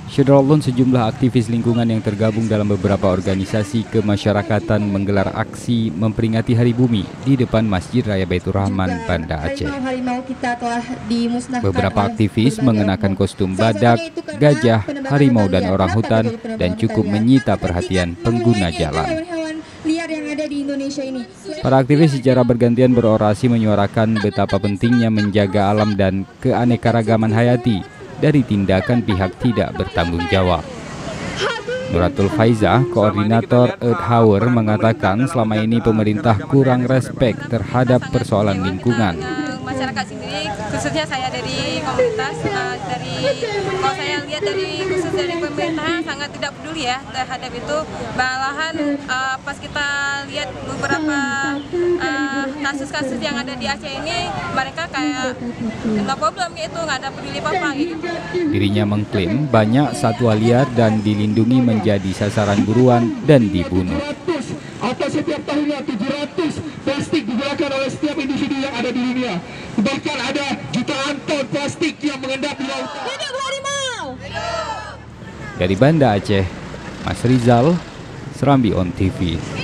Syederalun sejumlah aktivis lingkungan yang tergabung dalam beberapa organisasi kemasyarakatan menggelar aksi memperingati Hari Bumi di depan Masjid Raya Baitur Rahman, Banda Aceh. Beberapa aktivis mengenakan kostum badak, gajah, harimau dan orang hutan dan cukup menyita perhatian pengguna jalan. Para aktivis secara bergantian berorasi menyuarakan betapa pentingnya menjaga alam dan keanekaragaman hayati dari tindakan pihak tidak bertanggung jawab. Nuratul Faizah, koordinator Earth Hour, mengatakan selama ini pemerintah kurang respek terhadap persoalan lingkungan. Masyarakat sendiri, khususnya saya dari komunitas, kalau saya lihat khusus dari pemerintahan sangat tidak peduli ya terhadap itu. Malahan pas kita lihat beberapa kasus-kasus yang ada di Aceh ini, mereka kayak no problem gitu, nggak ada peduli apa-apa gitu. Dirinya mengklaim banyak satwa liar dan dilindungi menjadi sasaran buruan dan dibunuh. Atau setiap tahunnya 700 plastik digunakan oleh setiap individu yang ada di dunia. Bahkan ada jutaan ton plastik yang mengendap di laut. Hidup harimau! Dari Banda Aceh, Mas Rizal, Serambi On TV.